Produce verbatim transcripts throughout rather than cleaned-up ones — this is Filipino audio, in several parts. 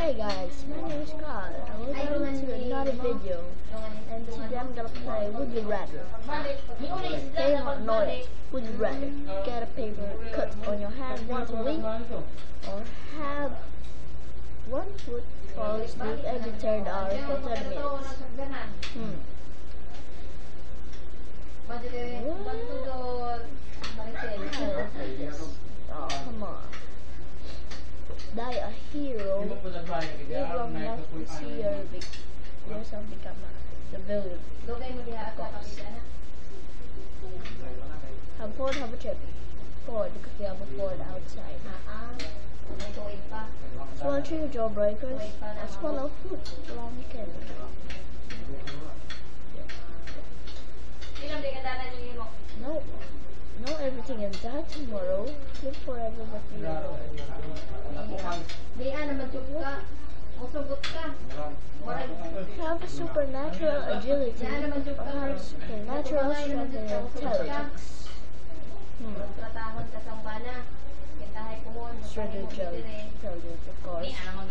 Hey guys, my name is Carl. Welcome to another video. And today I'm gonna play Would You Rather. Hey, know it. Would you rather get a paper cut on your hand once a week, or have one foot fall asleep every third hour for thirty minutes? Hmm. What? Oh, come on. Die a hero. Live long enough to see your big, yourself become a civilian. Of course. Have Ford, have a trip. Ford, because we have a Ford outside. Swallow three jawbreakers. Or swallow food. Long weekend. No. Know everything and die tomorrow. Live forever but you know. Have a supernatural agility or have supernatural strength and intelligence. Hmm. Strength and intelligence, of course.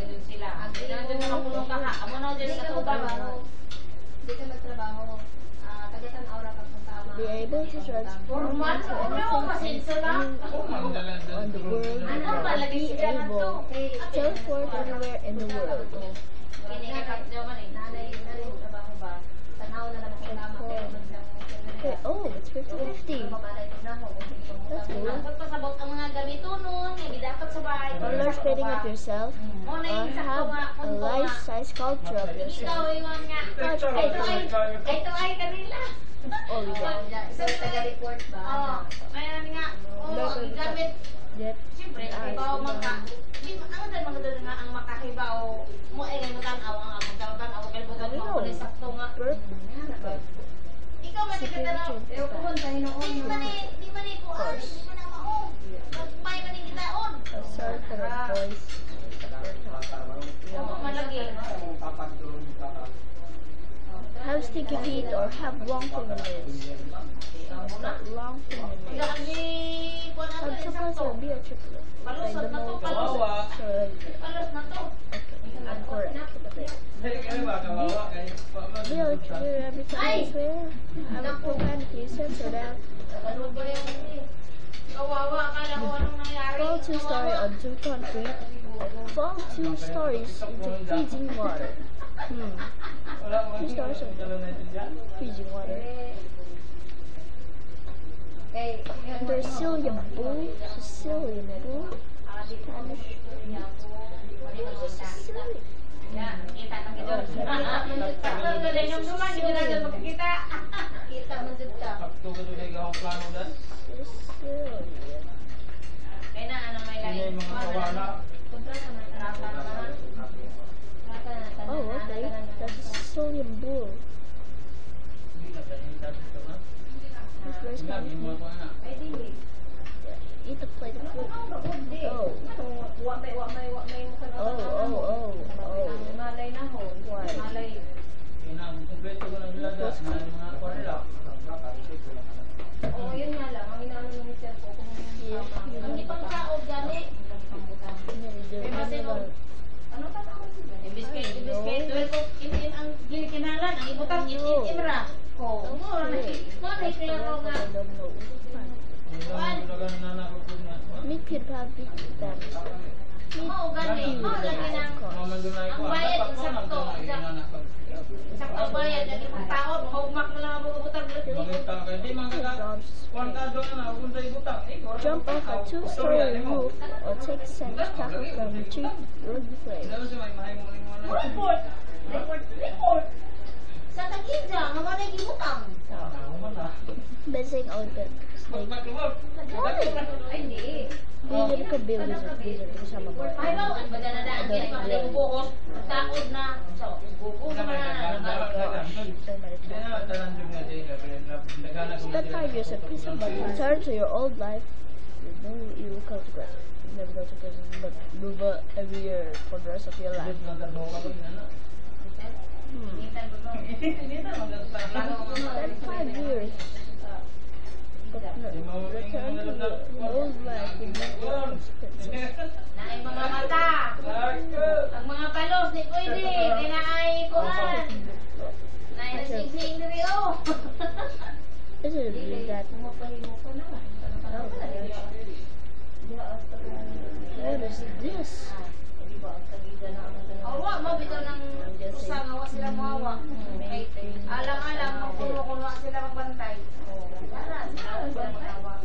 Be able to transform into anything on the world, be able to teleport anywhere in the world. Okay, oh, it's fifty fifty. That's good. Roller skating of yourself, or have a life-size sculpture of yourself. Oh, yeah. Taga-report ba? Oo. Mayroon nga. Oo, gamit. Siyempre, ibaw maka. Ang dahil mga doon nga ang makahibaw mo ay ngayon tanaw ang magkakatanaw. Kaya butot mo kung sakto nga. Ikaw man ka tanaw. Pero kung tayo noon. Di man eh, di man eh kung ano, di man ang maong. May man yung kitaon. Sorry for the voice. Oo, malagi. Have sticky feet or have long fingernails. Long fingernails. I'm supposed to be a triplet. Like the mole. So, okay, I'm correct. Be a triplet every time I swear. I'm a program reset so that fall two story on two concrete. Fall two stories into freezing water. Hmm. Two stories of freezing water. The Sicilian bull, Sicilian bull, Spanish. Sicilian. Oh, okay. That's a Sicilian bull. This very Spanish meat. Eat a plate of food. Oh. Oh, oh, oh, oh. Why? Oo, yun nga lang. Ang inaano ng mister ko kung Hindi pang kaog gani. Ano pa tawag nila? Imbis kay, imbis kay, tuwel ko, in-in ang gilikinalan, ang ibutang in-in ra. Oo, mo na mo na kaya ko nga. Meat could have big damage. Mo gani, mo lagi na. Ang bayad sakto, sakto bayad lagi ang tao, mahugmak na lang ang butang. Jump off a two-story roof or take a sandwich tackle from a tree road place. Report! Report! Report! Sa tagidya, nga wala gibutang. Missing open. Snake. Ay, hindi. Hindi ka build is a reason kasama mo. Ay, ba? Ang baga na daan kaya pag bukos, takod na. So, bukos na na. Spend five years in prison, but return to your old life with no evil consequence. You never go to prison, but move uh, every year for the rest of your life. Hmm. Spend five years But no, return to the old life with no consequences. Naay mga mata. Ang mga palos, di pwede. Kaya naay kuhan. Naay na sing-sing diri o. Is it really that? What is this? Awa, mabito ng usang awa sila mawawa. Alang-alang, magpuno-kuno sila magbantay. Para sila sila magawa.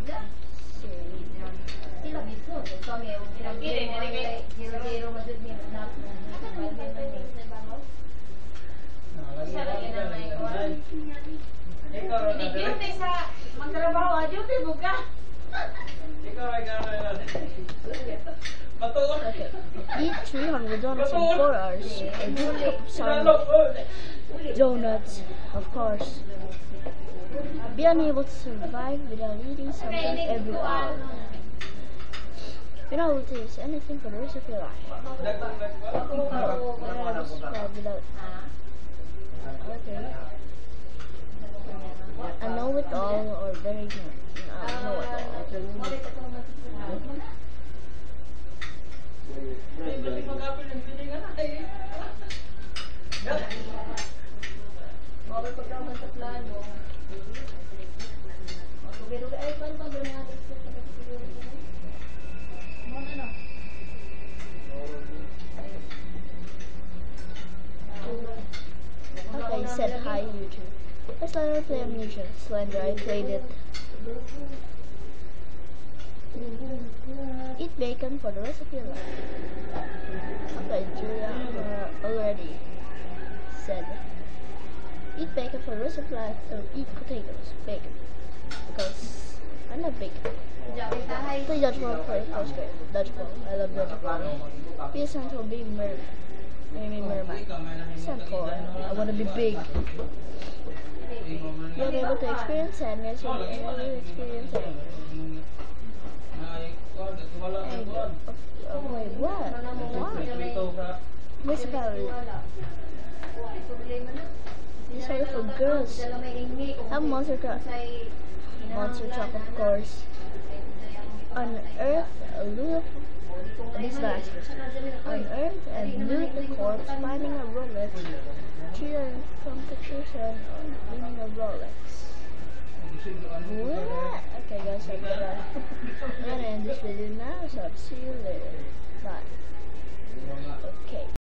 Sila dito. Kami, ilang kilo masud ni na. Isa lagi na may kuwan. Hindi sa magtrabaho, duty buka. Okay. Eat three hundred donuts in four hours. A good cup of some donuts, of course. Be unable to survive without eating something every hour. You're not able to taste anything for the rest of your life. No, you're not able to survive without. Okay. I know it all, or very ignorant. I know it all. Bawal pagkaman sa plano. Pero ay paano pa ba mga expert sa siguro ko? Mo na no. Okay, said hi YouTube. Let's let her play Amnesia. Slender, I played it. Eat bacon for the rest of your life. Okay, Giuliana already said eat bacon for the rest of your life or eat potatoes, bacon. Because I love bacon. Play dodgeball, play first grade. Dodgeball, I love dodgeball. Be a centaur, be mer maybe merman. Centaur, I want to be big. You're able to experience sadness, you're able to experience anger. Anger. Oh, wait, what? Why? Basically, these are for girls. Have monster truck. Monster truck, of course. Unearth a loot. These last unearth and loot the corpse, finding a Rolex. Treat from pictures and winning a Rolex. What? Okay, guys, I'm gonna, I'm gonna end this video now, so I'll see you later. Bye. Okay.